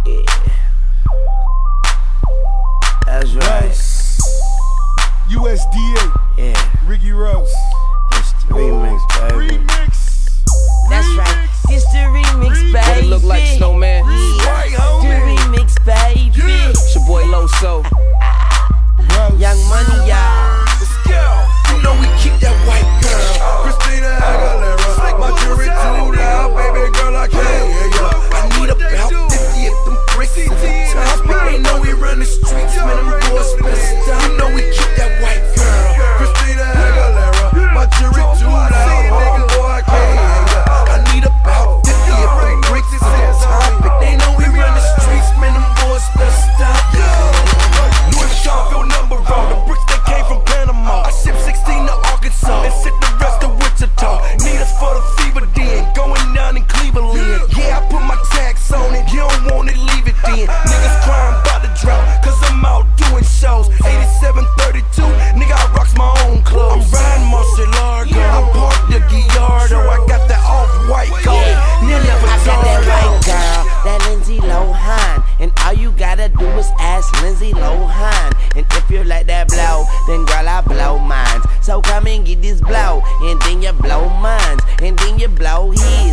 Yeah. That's right. USDA. Yeah. Ricky Ross. It's the remix, baby. Remix. That's right. This the remix, baby. What it look like, Snowman? Right, The homie. remix, baby. It's your boy Loso. Ross. Young Money, y'all. Let's go. You know we keep that white girl, Christina Aguilera. My jury too loud, baby girl, I can't hear ya. I need about 50 of them bricks at the top. They know we run the streets, man, them boys finna stop. You know we keep that white girl, Christina Aguilera. My jury too loud, nigga, boy, I can't hear ya. I need about 50 of them bricks at the top. They know we run the streets, man, them boys finna stop. North Charlottesville number on the bricks that came from Panama. I ship 16 to Arkansas and sent the rest to Wichita. Need us for the fever then, going down in Cleveland. Yeah, I put my tax on it, you don't want it, leave it then. Niggas crying about the drought, cause I'm out doing shows. 8732, nigga, I rocks my own clothes. I'm riding Marshall Largo, I parked the Gallardo. I got that off-white coat, never I got that talk. white girl, that Lindsay Lohan. And all you gotta do is ask Lindsay Lohan. And if you like that blow, then girl, I blow mines. So come and get this blow, and then you blow mines, and then you blow his.